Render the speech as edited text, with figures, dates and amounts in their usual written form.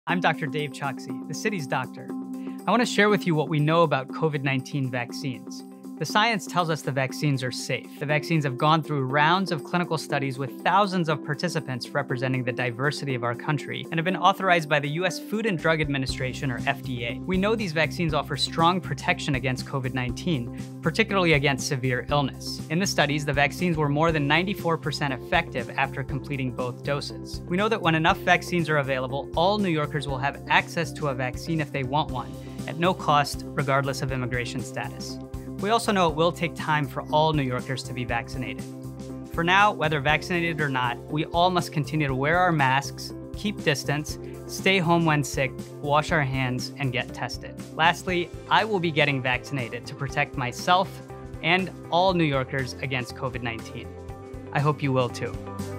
I'm Dr. Dave Choksi, the city's doctor. I want to share with you what we know about COVID-19 vaccines. The science tells us the vaccines are safe. The vaccines have gone through rounds of clinical studies with thousands of participants representing the diversity of our country and have been authorized by the U.S. Food and Drug Administration, or FDA. We know these vaccines offer strong protection against COVID-19, particularly against severe illness. In the studies, the vaccines were more than 94% effective after completing both doses. We know that when enough vaccines are available, all New Yorkers will have access to a vaccine if they want one, at no cost, regardless of immigration status. We also know it will take time for all New Yorkers to be vaccinated. For now, whether vaccinated or not, we all must continue to wear our masks, keep distance, stay home when sick, wash our hands, and get tested. Lastly, I will be getting vaccinated to protect myself and all New Yorkers against COVID-19. I hope you will too.